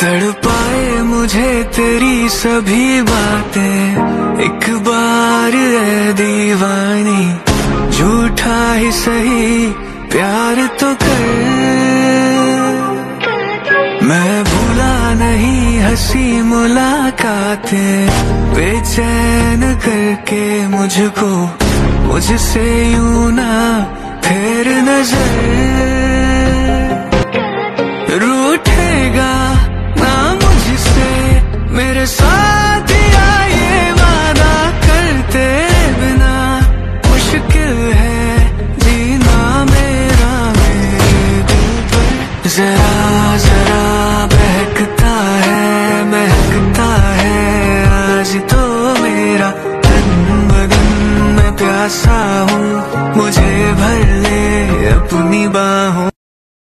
तड़पाए मुझे तेरी सभी बातें, एक बार ऐ दीवानी झूठा ही सही प्यार तो कर। मैं भूला नहीं हंसी मुलाकातें, बेचैन करके मुझको मुझसे यूं ना फेर नजर। रूठेगा ना मुझसे मेरे साथ या ये वादा करते बिना, मुश्किल है जीना मेरा मेरे दिल पर। जरा जरा बहकता है महकता है आज तो मेरा तन बदन, मैं प्यासा हूँ मुझे भर ले अपनी बाहों।